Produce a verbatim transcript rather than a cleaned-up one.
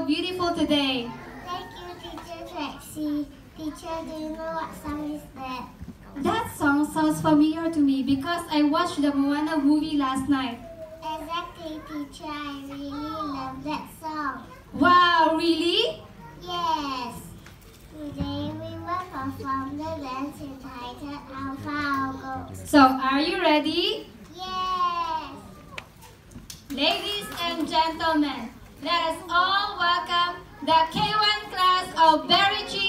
beautiful today. Thank you, Teacher Trixie. Teacher, do you know what song is that? That song sounds familiar to me because I watched the Moana movie last night. Exactly, Teacher. I really love that song. Wow, really? Yes. Today we will perform the dance entitled How Far I'll Go. So, are you ready? Yes. Ladies and gentlemen, let us all welcome the K one class of Berry G